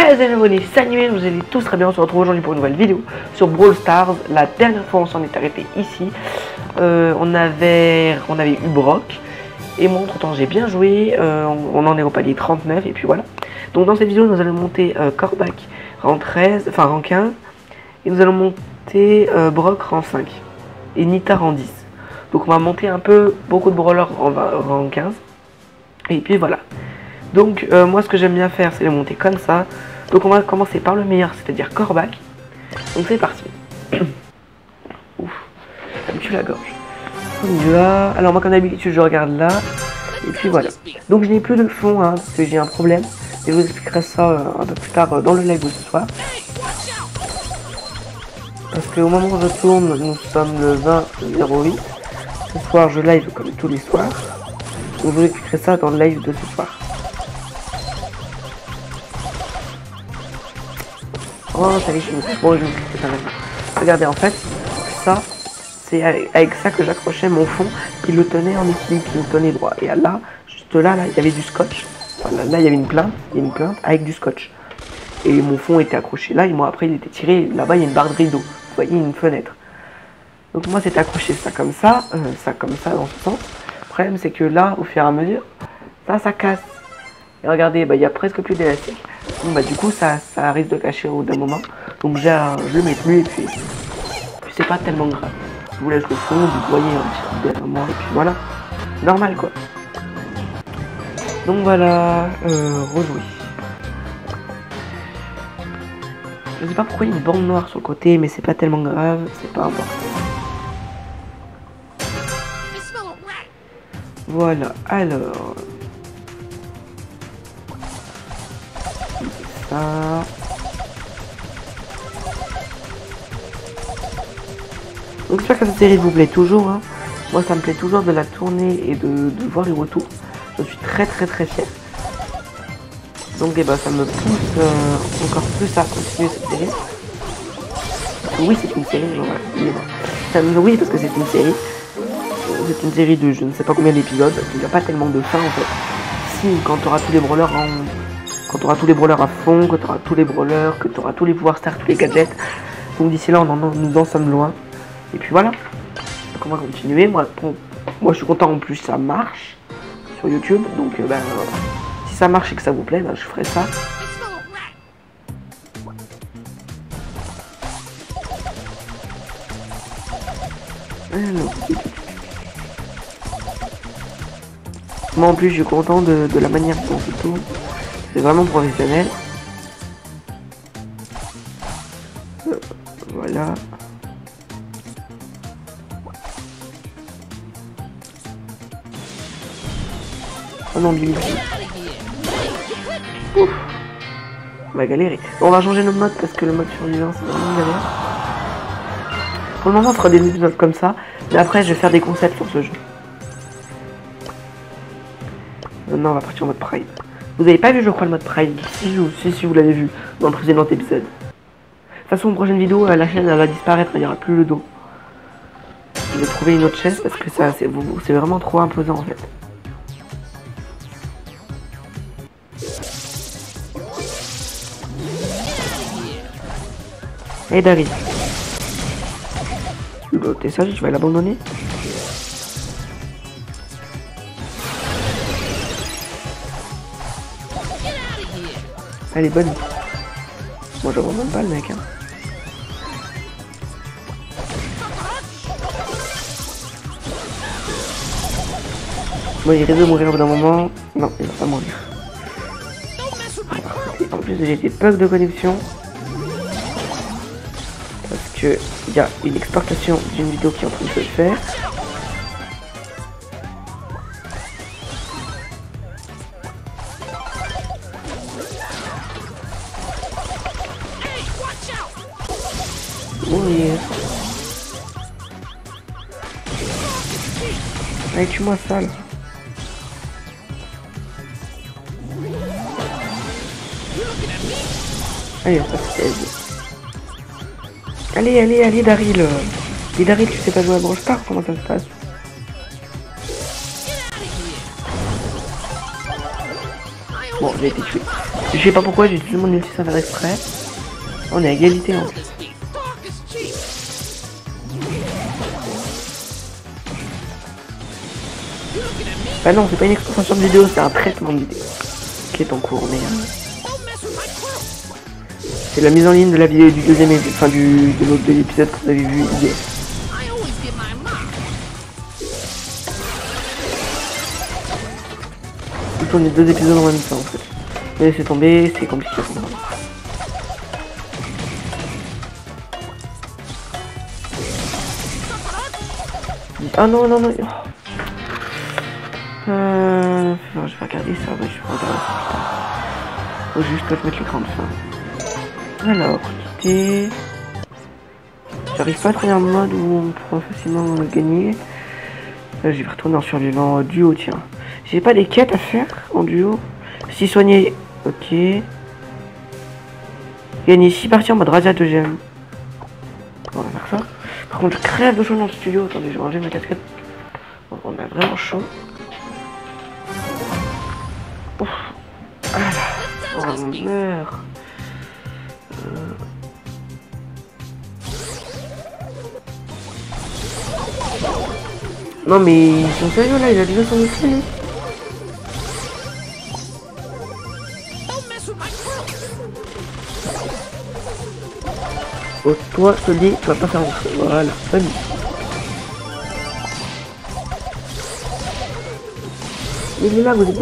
Salut les abonnés, salut, vous allez tous très bien, on se retrouve aujourd'hui pour une nouvelle vidéo sur Brawl Stars. La dernière fois on s'en est arrêté ici, on avait eu Brock. Et moi entre temps j'ai bien joué, on en est au palier 39 et puis voilà. Donc dans cette vidéo nous allons monter Corbac rang 13, enfin rang 15. Et nous allons monter Brock rang 5 et Nita rang 10. Donc on va monter un peu beaucoup de brawlers en rang 15. Et puis voilà. Donc moi ce que j'aime bien faire c'est les monter comme ça. Donc on va commencer par le meilleur, c'est-à-dire Corbac. Donc c'est parti. Ouf, ça me tue la gorge. On y va. Alors moi comme d'habitude je regarde là. Et puis voilà. Donc je n'ai plus de fond hein, parce que j'ai un problème. Et je vous expliquerai ça un peu plus tard dans le live de ce soir. Parce qu'au moment où je tourne, nous sommes le 20/08. Ce soir je live comme tous les soirs. Donc je vous expliquerai ça dans le live de ce soir. Oh, ça y est, bon, je vous explique ça maintenant. Regardez, en fait, ça, c'est avec ça que j'accrochais mon fond qui le tenait en équilibre, qui le tenait droit. Et là, juste là, il y avait du scotch. Enfin, là, il y avait une plainte avec du scotch. Et mon fond était accroché là, et moi, après, il était tiré. Là-bas, il y a une barre de rideau. Vous voyez, une fenêtre. Donc, moi, c'était accroché ça comme ça dans ce sens. Le problème, c'est que là, au fur et à mesure, ça casse. Et regardez, il y a presque plus d'élastique. Donc du coup ça risque de cacher au bout d'un moment. Donc je le mets plus et puis c'est pas tellement grave. Je vous laisse le fond, vous voyez un petit truc derrière moi et puis voilà. Normal quoi. Donc voilà, rejouer. Je sais pas pourquoi il y a une bande noire sur le côté, mais c'est pas tellement grave, c'est pas important. Voilà, alors. Ça. Donc j'espère que cette série vous plaît toujours hein. Moi ça me plaît toujours de la tourner et de voir les retours. Je suis très fier. Donc ça me pousse encore plus à continuer cette série. Oui c'est une série, oui parce que c'est une série. C'est une série de je ne sais pas combien d'épisodes. Il n'y a pas tellement de fin en fait. Si quand tu auras tous les brawlers quand tu auras tous les brawlers à fond, que tu auras tous les brawlers, que tu auras tous les pouvoirs stars, tous les gadgets. Donc d'ici là, nous en sommes loin. Et puis voilà. Donc on va continuer. Moi je suis content en plus, ça marche sur YouTube. Donc si ça marche et que ça vous plaît, je ferai ça. Alors. Moi en plus, je suis content de la manière dont je tourne. C'est vraiment professionnel. Voilà. Oh non, Billy. Ouf. On va galérer. Bon, on va changer notre mode parce que le mode survivant c'est vraiment galère. Pour le moment on fera des épisodes comme ça. Mais après je vais faire des concepts sur ce jeu. Maintenant on va partir en mode Pride. Vous avez pas vu je crois le mode Pride, si vous l'avez vu dans le précédent épisode. De toute façon prochaine vidéo la chaîne elle va disparaître, il n'y aura plus le dos. Je vais trouver une autre chaise parce que ça c'est vraiment trop imposant en fait. Et Daryl. T'es sage, je vais l'abandonner. Elle est bonne. Moi j'abandonne pas le mec hein. Bon il risque de mourir au bout d'un moment. Non il va pas mourir. En plus j'ai des bugs de connexion. Parce que il y a une exportation d'une vidéo qui est en train de se faire. Mourir. Allez, tue-moi ça là. Allez, on passe 16. Allez, Daryl. Et Daryl, tu sais pas jouer à Brawl Stars, comment ça se passe? Bon, j'ai été tué. Je sais pas pourquoi, j'ai utilisé mon ulti sans faire exprès. On est à égalité en plus. Bah non, c'est pas une extension de vidéo, c'est un traitement de vidéo qui est en cours, mais c'est la mise en ligne de la vidéo du deuxième épisode, enfin de l'épisode que vous avez vu hier. Il tourne les 2 épisodes en même temps en fait. Mais laissez tomber, c'est compliqué pour moi. Ah non, non, non. Non, je vais regarder ça, mais je vais regarder ça plus tard. Faut juste que je mette l'écran de fin. Alors, quitter. J'arrive pas à trouver un mode où on pourra facilement gagner. Là, je vais retourner en survivant duo, tiens. J'ai pas des quêtes à faire en duo. Si soigner, ok. Gagner 6 parties en mode radia 2ème. On va faire ça. Par contre, je crève de chaud dans le studio. Attendez, je vais enlever ma casquette. On a vraiment chaud. Ouf. Ah là. Oh, on meurt. Non mais ils sont sérieux là, il a déjà son outil lui. Oh toi Soli, tu vas pas faire rentrer. Voilà, Soli. Il est là, vous êtes bon.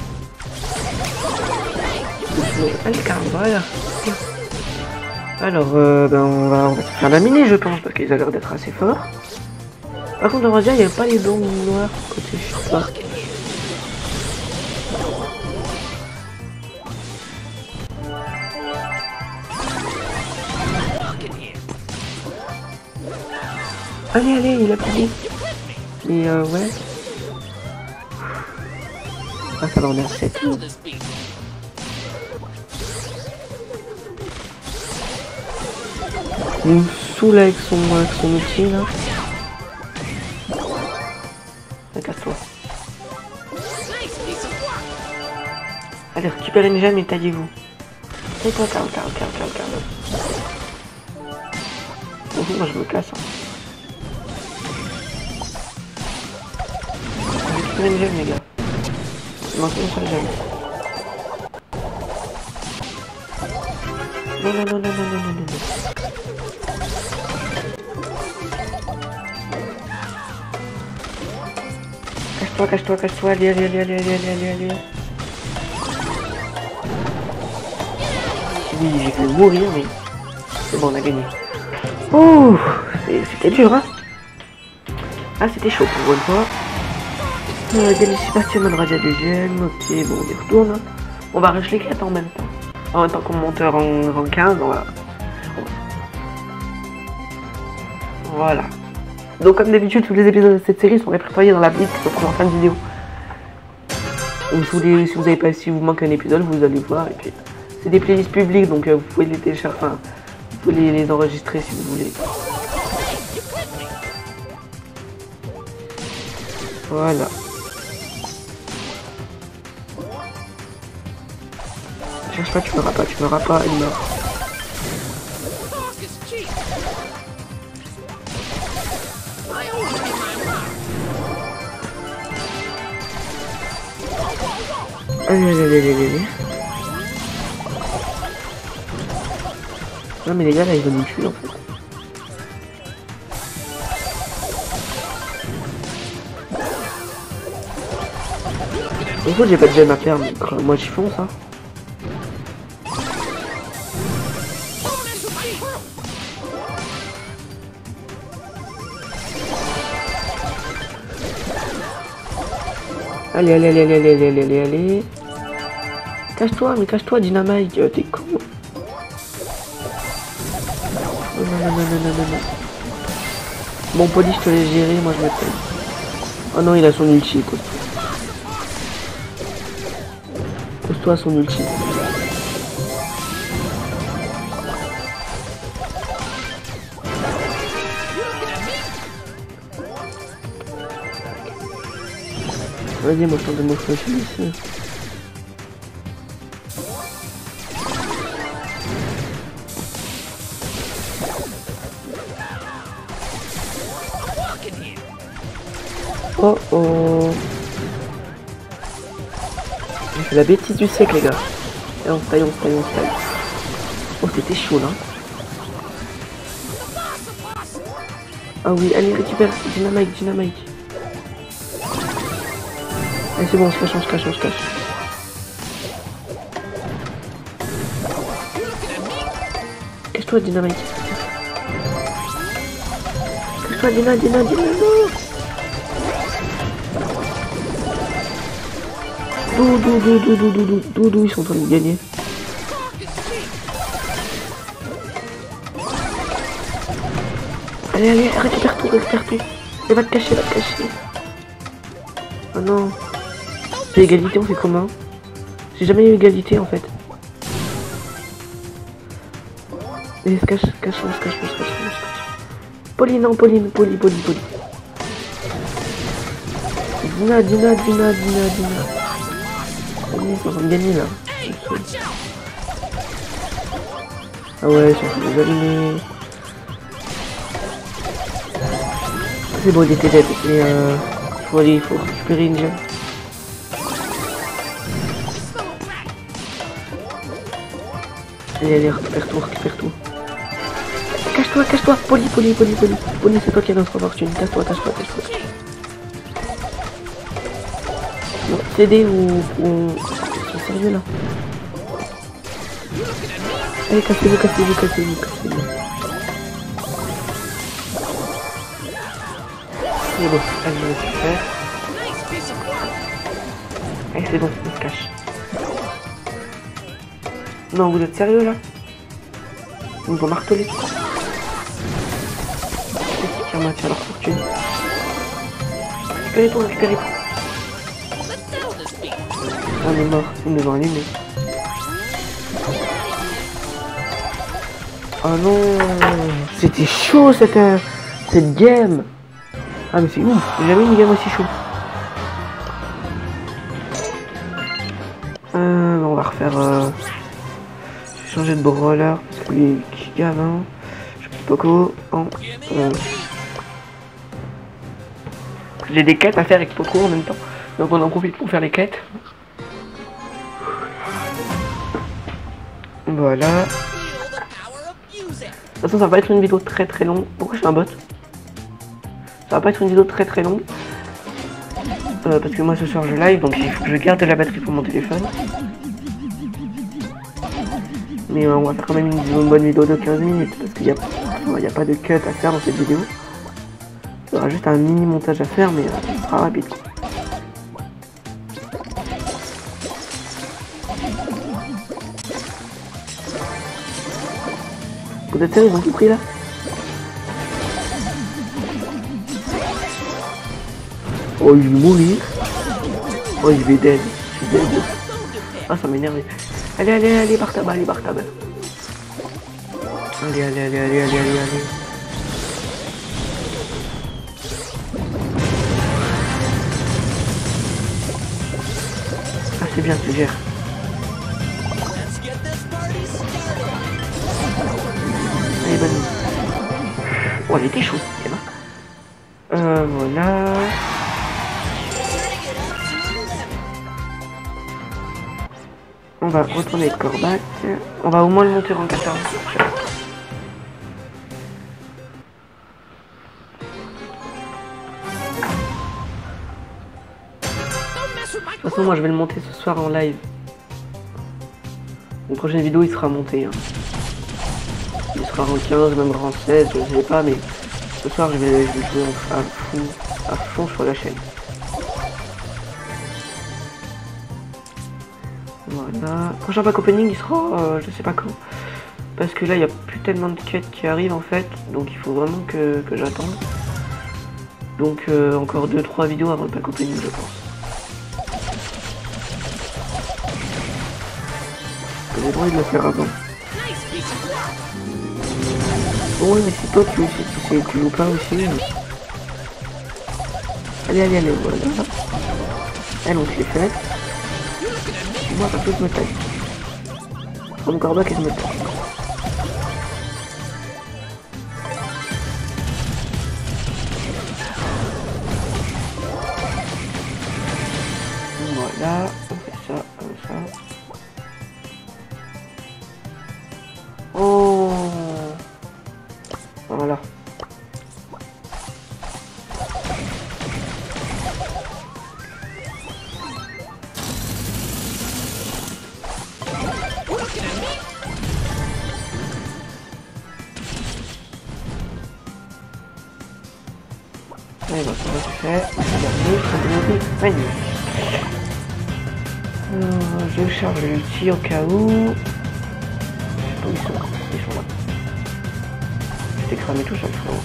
Allez, carrément, voilà. Alors, ben on va faire la mini je pense, parce qu'ils ont l'air d'être assez forts. Par contre, on va dire, il n'y a pas les dons noirs côté Spark. Allez, allez, il a plié. Et ouais. Ah, ça va en R7. Il me saoule avec son outil là. Casse-toi. Allez, récupérez une gemme et taillez-vous. Tais-toi, calme. Moi je me casse. Hein. Récupérez une gemme les gars. Il manque une seule gemme. Non. Cache-toi, allez. Oui, j'ai fait mourir, mais c'est bon, on a gagné. Ouh, c'était dur, hein. Ah, c'était chaud pour une fois. Gagner 6 parties en mode radia 2ème, ok, bon, on y retourne. On va rush les quêtes en même temps. En même temps qu'on monte en rang 15, voilà. Donc comme d'habitude, tous les épisodes de cette série sont répertoriés dans la playlist qui se trouve en fin de vidéo. Donc si vous manquez un épisode, vous allez voir. Et puis c'est des playlists publiques, donc vous pouvez les télécharger, enfin, vous pouvez les enregistrer si vous voulez. Voilà. Cherche pas, tu m'auras pas, il meurt. Allez. Non mais les gars là ils vont nous tuer en fait. En fait j'ai pas de gemme à perdre, donc moi j'y fonce hein. Allez. Cache-toi, Dynamite, t'es con. Non. Bon, Poli, je te laisse gérer, moi je me taille. Oh non, il a son ulti, écoute. Pose-toi à son ulti. Vas-y, moi je tente de m'offrir ici. Oh oh. J'ai fait la bêtise du siècle les gars. Et on se taille, on se taille, on se taille. Oh c'était chaud là. Ah oui, allez récupère Dynamite, Dynamite. Allez c'est bon, on se cache, on se cache, on se cache. Cache-toi Dynamite. Cache-toi Dina, Dina, Dina, non. Doudou, ils sont en train de gagner. Allez, allez, récupère tout, récupère tout. Et va te cacher, va te cacher. Oh non. C'est égalité, on fait comment? J'ai jamais eu égalité en fait. Allez, se cache, se cache, on se cache, on se cache, on se cache. Poli, non, Poli. Dina. Ils sont en train de gagner là. Ah ouais, ils sont en train de les allumer. C'est bon, il était dead, mais faut aller, il faut récupérer une gemme. Allez, récupère tout. Cache-toi, Poli, c'est toi qui as notre fortune, cache-toi. Bon, CD ou... C'est sérieux là. Allez, cassez-vous. C'est bon, allez, on va se faire. Allez, c'est bon, on se cache. Non, vous êtes sérieux là? Ils vont marteler. Tiens, leur fortune. Récupérez tout. Ah, on est mort, ils nous ont allumé. Oh non, c'était chaud cette game. Ah mais c'est ouf, j'ai jamais eu une game aussi chaud. On va refaire... Je vais changer de brawler parce que lui qui gagne, hein. Je suis Poco en... J'ai des quêtes à faire avec Poco en même temps. Donc on en profite pour faire les quêtes. Voilà. De toute façon ça va pas être une vidéo très longue. Pourquoi je suis un bot? Ça va pas être une vidéo très longue. Parce que moi ce soir je live, donc il faut que je garde la batterie pour mon téléphone. Mais on va faire quand même une bonne vidéo de 15 minutes. Parce qu'il n'y a pas de cut à faire dans cette vidéo. Il y aura juste un mini montage à faire, mais ce sera rapide. Vous êtes sérieux, ils ont tout pris là? Oh, il va mourir. Oh, il va dead. Ah, ça m'énerve. Allez, par tabac. Allez. Ah, c'est bien, tu gères. Allez, bonne nuit. Oh, elle était chaude. Voilà. On va retourner de Corbac. On va au moins le monter en 14. De toute façon, moi je vais le monter ce soir en live. Une prochaine vidéo il sera monté. Hein. Il sera en 15, même en 16, je ne sais pas, mais ce soir je vais jouer à fond sur la chaîne. Voilà. Prochain pack opening il sera je sais pas quand. Parce que là il n'y a plus tellement de quêtes qui arrivent en fait. Donc il faut vraiment que j'attende. Donc encore 2-3 vidéos avant le pack opening je pense. J'ai le droit de le faire avant. Bon oui mais si toi tu joues pas aussi. Allez, voilà. Elle on se les fait. Moi ça peut se me taille. Comme Corbac et je me taille. comment tu fais? Magnifique. Je charge l'ulti au cas où. Je sais pas où ils sont. Ils sont là. Je t'ai cramé tout seul, frérot.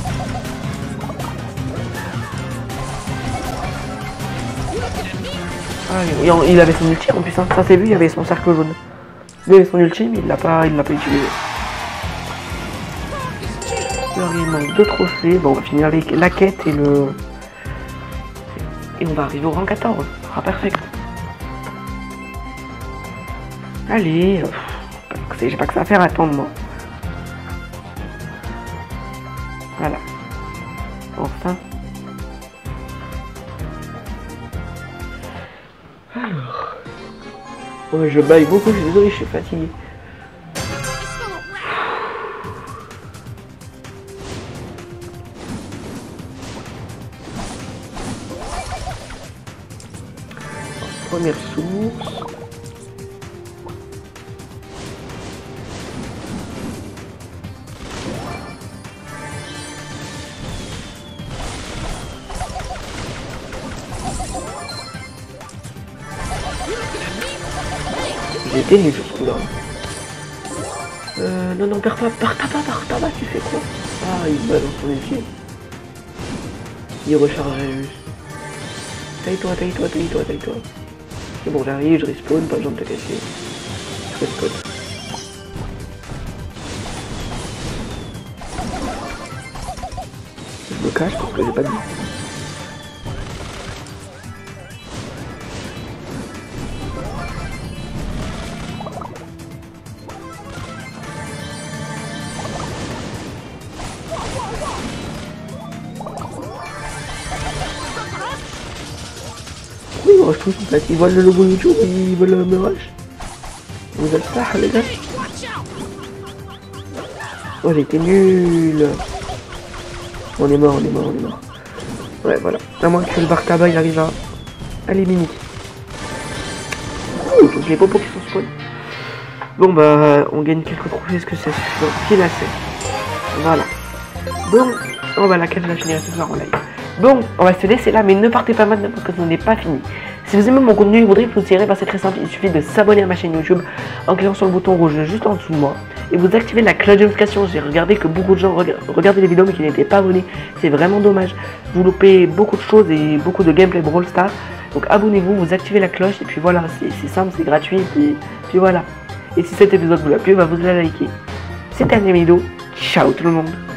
Ah, il avait son ulti en plus, hein. Ça c'est lui, il avait son cercle jaune. Lui avait son ulti, mais il l'a pas utilisé. Alors il manque 2 trophées. Bon, on va finir la quête et le. Et on va arriver au rang 14. Ce sera parfait. Allez, j'ai pas que ça à faire, attendre moi. Voilà. Enfin. Alors. Ouais, je baille beaucoup, je suis désolé, je suis fatigué. Première source. J'ai été nul sur ce coup-là. Non, pars pas, tu fais quoi? Ah, il balance son ulti. Il recharge juste. Taille-toi. C'est bon, j'arrive, je respawn, pas besoin de te casser. Je respawn. Je me cache parce que j'ai pas de vie. Oui, moi je trouve en fait, ils voient le logo YouTube, ils veulent me rush. Vous êtes là, les gars? Oh, j'ai été nul. On est mort. Ouais, voilà. À moins que le Bartaba il arrive à l'éliminer. Oh, donc les popos qui sont spawn. Bon, bah, on gagne quelques trophées, est-ce que c'est suffisant? Pile assez. Voilà. Bon, on va la quête va finir ce soir en live. Bon, on va se laisser là, mais ne partez pas maintenant parce que ce n'est pas fini. Si vous aimez mon contenu, vous voudrez vous tirer, c'est très simple, il suffit de s'abonner à ma chaîne YouTube en cliquant sur le bouton rouge juste en dessous de moi et vous activez la cloche de notification. J'ai regardé que beaucoup de gens regardaient les vidéos mais qui n'étaient pas abonnés, c'est vraiment dommage. Vous loupez beaucoup de choses et beaucoup de gameplay Brawl Stars. Donc abonnez-vous, vous activez la cloche et puis voilà, c'est simple, c'est gratuit et puis voilà. Et si cet épisode vous a plu, bah vous la likez. C'était une vidéo, ciao tout le monde.